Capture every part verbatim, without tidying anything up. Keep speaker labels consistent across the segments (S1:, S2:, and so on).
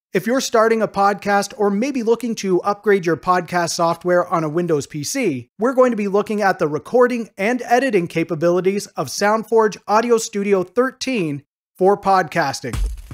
S1: If you're starting a podcast or maybe looking to upgrade your podcast software on a Windows P C, we're going to be looking at the recording and editing capabilities of SoundForge Audio Studio thirteen for podcasting.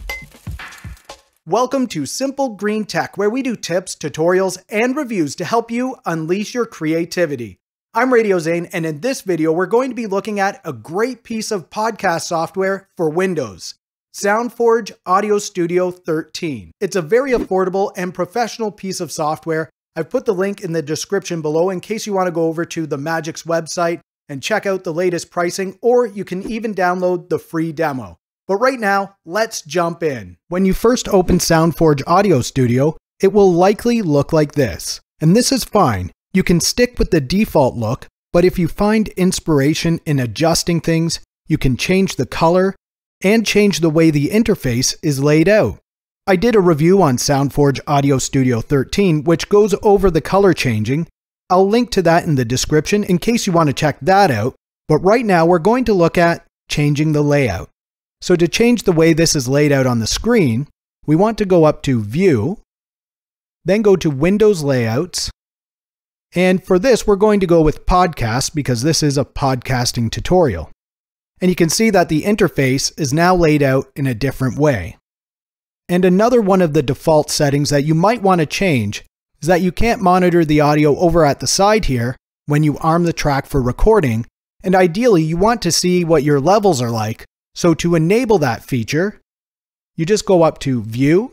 S1: Welcome to Simple Green Tech, where we do tips, tutorials, and reviews to help you unleash your creativity. I'm Radio Zane, and in this video, we're going to be looking at a great piece of podcast software for Windows. SoundForge Audio Studio thirteen. It's a very affordable and professional piece of software. I've put the link in the description below in case you want to go over to the Magix website and check out the latest pricing, or you can even download the free demo. But right now, let's jump in. When you first open SoundForge Audio Studio, it will likely look like this. And this is fine. You can stick with the default look, but if you find inspiration in adjusting things, you can change the color and change the way the interface is laid out. I did a review on SoundForge Audio Studio thirteen, which goes over the color changing. I'll link to that in the description in case you want to check that out. But right now we're going to look at changing the layout. So to change the way this is laid out on the screen, we want to go up to View, then go to Windows Layouts. And for this, we're going to go with Podcast because this is a podcasting tutorial. And you can see that the interface is now laid out in a different way. And another one of the default settings that you might want to change is that you can't monitor the audio over at the side here when you arm the track for recording, and ideally you want to see what your levels are like. So to enable that feature, you just go up to View,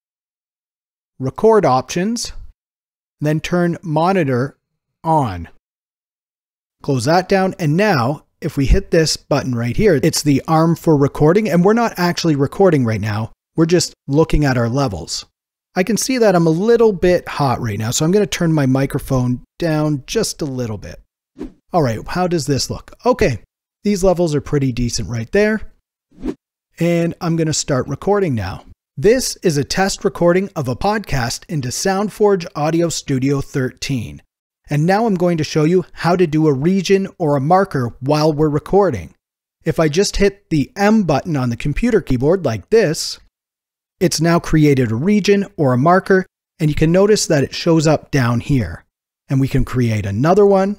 S1: Record Options, then turn Monitor on. Close that down, and now if we hit this button right here, it's the arm for recording, and we're not actually recording right now. We're just looking at our levels. I can see that I'm a little bit hot right now, so I'm going to turn my microphone down just a little bit. All right, how does this look? Okay, these levels are pretty decent right there. And I'm going to start recording now. This is a test recording of a podcast into SoundForge Audio Studio thirteen. And now I'm going to show you how to do a region or a marker while we're recording. If I just hit the M button on the computer keyboard like this, it's now created a region or a marker, and you can notice that it shows up down here. And we can create another one,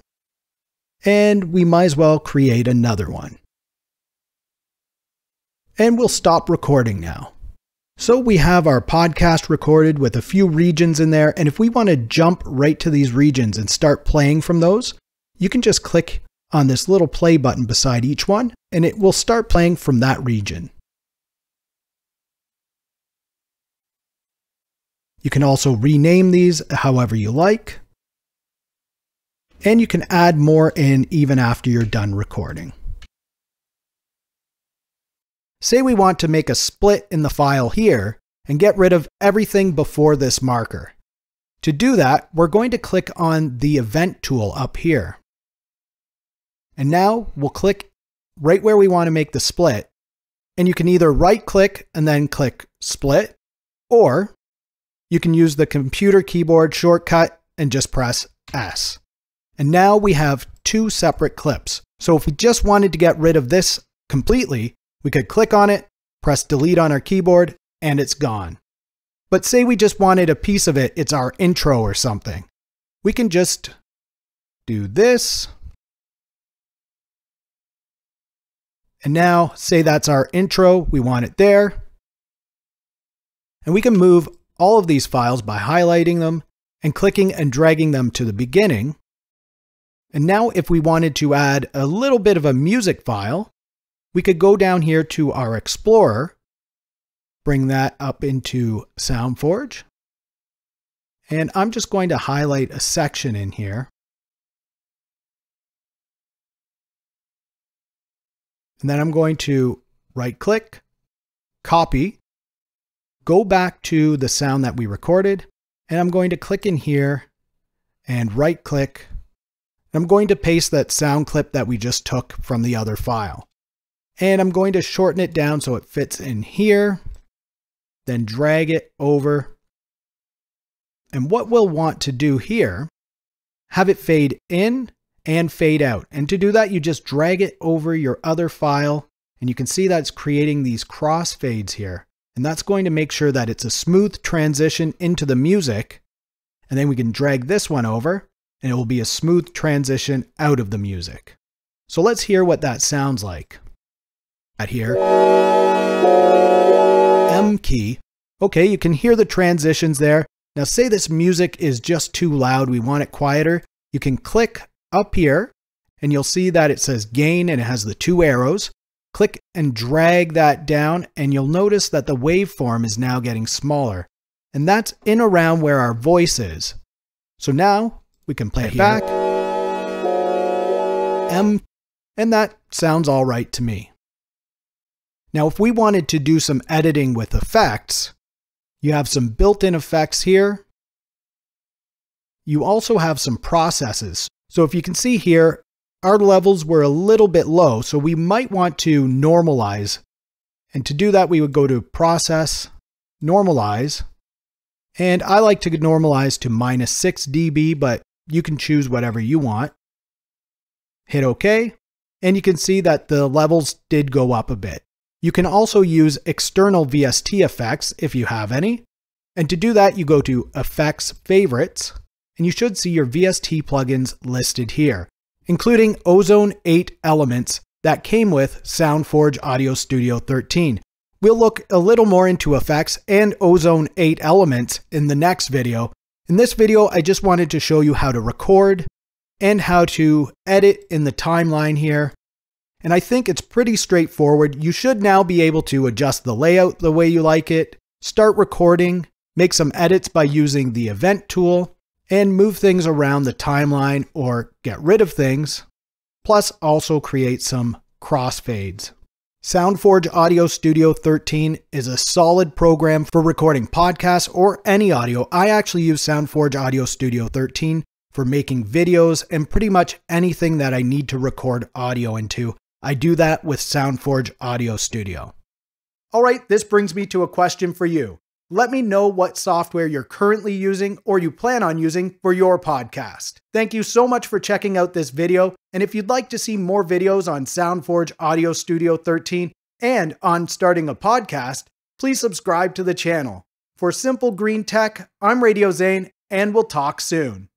S1: and we might as well create another one. And we'll stop recording now. So we have our podcast recorded with a few regions in there, and if we want to jump right to these regions and start playing from those, you can just click on this little play button beside each one, and it will start playing from that region. You can also rename these however you like, and you can add more in even after you're done recording. Say we want to make a split in the file here and get rid of everything before this marker. To do that, we're going to click on the event tool up here. And now we'll click right where we want to make the split. And you can either right click and then click split, or you can use the computer keyboard shortcut and just press S. And now we have two separate clips. So if we just wanted to get rid of this completely, we could click on it, press delete on our keyboard, and it's gone. But say we just wanted a piece of it, it's our intro or something. We can just do this. And now say that's our intro, we want it there. And we can move all of these files by highlighting them and clicking and dragging them to the beginning. And now if we wanted to add a little bit of a music file, we could go down here to our Explorer, bring that up into SoundForge, and I'm just going to highlight a section in here. And then I'm going to right-click, copy, go back to the sound that we recorded, and I'm going to click in here and right-click. I'm going to paste that sound clip that we just took from the other file. And I'm going to shorten it down so it fits in here, then drag it over. And what we'll want to do here, have it fade in and fade out. And to do that, you just drag it over your other file, and you can see that it's creating these cross fades here. And that's going to make sure that it's a smooth transition into the music. And then we can drag this one over and it will be a smooth transition out of the music. So let's hear what that sounds like. At here, M key. Okay, you can hear the transitions there. Now say this music is just too loud, we want it quieter. You can click up here and you'll see that it says gain and it has the two arrows. Click and drag that down and you'll notice that the waveform is now getting smaller. And that's in around where our voice is. So now we can play it back. M, and that sounds all right to me. Now if we wanted to do some editing with effects, you have some built-in effects here. You also have some processes. So if you can see here, our levels were a little bit low, so we might want to normalize. And to do that, we would go to Process, Normalize. And I like to normalize to minus six D B, but you can choose whatever you want. Hit OK, and you can see that the levels did go up a bit. You can also use external V S T effects if you have any. And to do that, you go to Effects, Favorites, and you should see your V S T plugins listed here, including Ozone eight elements that came with SoundForge Audio Studio thirteen. We'll look a little more into effects and Ozone eight elements in the next video. In this video, I just wanted to show you how to record and how to edit in the timeline here. And I think it's pretty straightforward. You should now be able to adjust the layout the way you like it, start recording, make some edits by using the event tool, and move things around the timeline or get rid of things, plus also create some crossfades. SoundForge Audio Studio thirteen is a solid program for recording podcasts or any audio. I actually use SoundForge Audio Studio thirteen for making videos and pretty much anything that I need to record audio into. I do that with SoundForge Audio Studio. All right, this brings me to a question for you. Let me know what software you're currently using or you plan on using for your podcast. Thank you so much for checking out this video. And if you'd like to see more videos on SoundForge Audio Studio thirteen and on starting a podcast, please subscribe to the channel. For Simple Green Tech, I'm Radio Zane, and we'll talk soon.